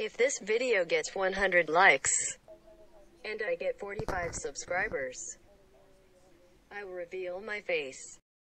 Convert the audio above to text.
If this video gets 100 likes, and I get 45 subscribers, I will reveal my face.